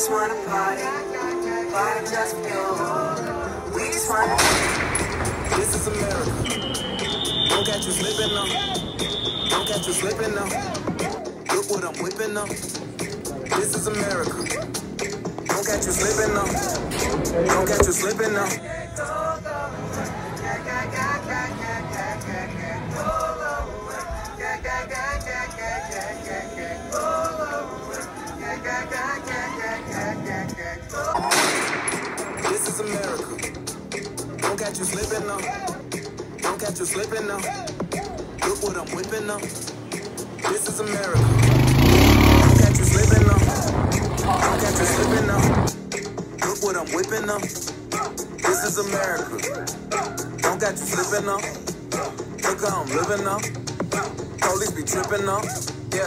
just wanna party, party just for you. We just wanna. This is America. Don't catch you slipping now. Don't catch you slipping now. Look what I'm whipping now. This is America. Don't catch you slipping now. Don't catch you slipping now. This is America. Don't catch you slipping now. Don't catch you slipping now. Look what I'm whipping now. This is America. Don't catch you slipping now. Don't catch you slipping now. Look what I'm whipping now. This is America. Don't catch you slipping now. Look how I'm living now. Police be tripping now.